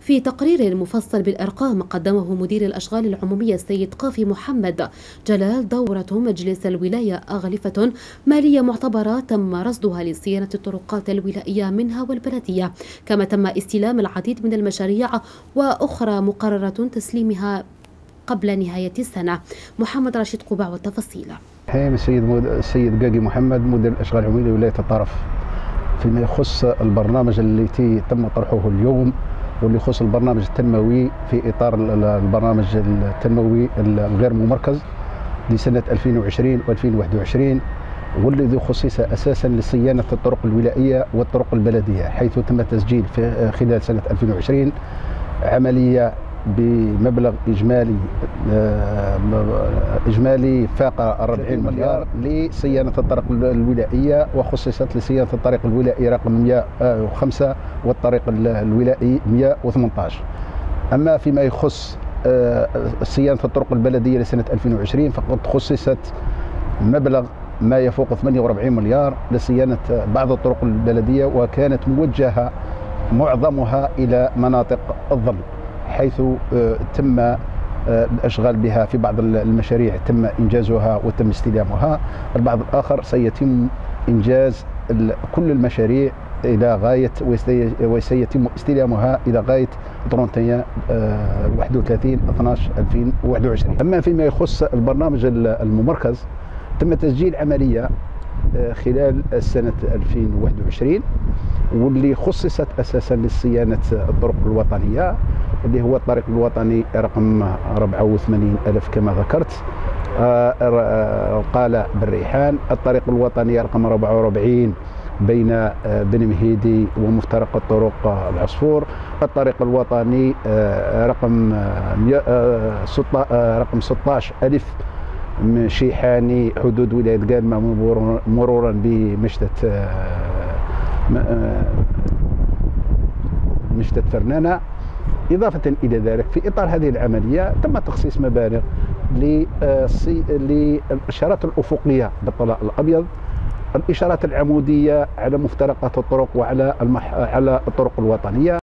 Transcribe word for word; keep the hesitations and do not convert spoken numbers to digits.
في تقرير مفصل بالأرقام قدمه مدير الأشغال العمومية السيد قافي محمد جلال، دورة مجلس الولاية أغلفة مالية معتبرة تم رصدها لصيانة الطرقات الولائية منها والبلدية، كما تم استلام العديد من المشاريع وأخرى مقررة تسليمها قبل نهاية السنة. محمد رشيد قبع والتفاصيل. السيد مود... السيد قاقي محمد مدير الأشغال العمومية لولاية الطرف، فيما يخص البرنامج التي تم طرحه اليوم واللي يخص البرنامج التنموي في إطار البرنامج التنموي الغير ممركز لسنة ألفين وعشرين وألفين وواحد وعشرين، والذي خصص أساسا لصيانة الطرق الولائية والطرق البلدية، حيث تم تسجيل في خلال سنة ألفين وعشرين عملية بمبلغ إجمالي إجمالي فاق أربعين مليار لصيانة الطرق الولائية، وخصصت لصيانة الطريق الولائي رقم مئة وخمسة والطريق الولائي مئة وثمانية عشر. أما فيما يخص صيانة الطرق البلدية لسنة ألفين وعشرين فقد خصصت مبلغ ما يفوق ثمانية وأربعين مليار لصيانة بعض الطرق البلدية، وكانت موجهة معظمها إلى مناطق الظل، حيث تم الاشغال بها في بعض المشاريع تم انجازها وتم استلامها، البعض الاخر سيتم انجاز كل المشاريع الى غايه وسيتم استلامها الى غايه واحد وثلاثين اثناعش ألفين وواحد وعشرين. اما فيما يخص البرنامج الممركز تم تسجيل عمليه خلال سنه ألفين وواحد وعشرين واللي خصصت اساسا لصيانه الطرق الوطنيه، اللي هو الطريق الوطني رقم أربعة وثمانين ألف كما ذكرت، قال بالريحان، الطريق الوطني رقم أربعة وأربعين بين بن مهيدي ومفترق الطرق العصفور، الطريق الوطني رقم رقم ستة عشر ألف شيحاني حدود ولاية قالمة مرورا بمشتة مشتة فرنانة. إضافة إلى ذلك في إطار هذه العملية تم تخصيص مبالغ للإشارات الأفقية بالطلاء الأبيض، الإشارات العمودية على مفترقات الطرق وعلى المح... على الطرق الوطنية.